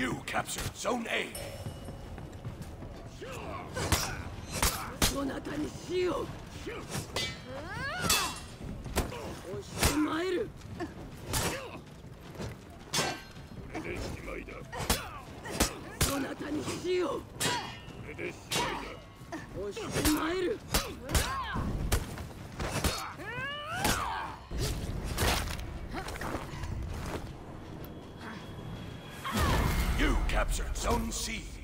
You captured Zone A. そなたに死を押しまえる。 これでしまいだ。 そなたに死をこれでしまいだ。 押しまえる。 You captured Zone C.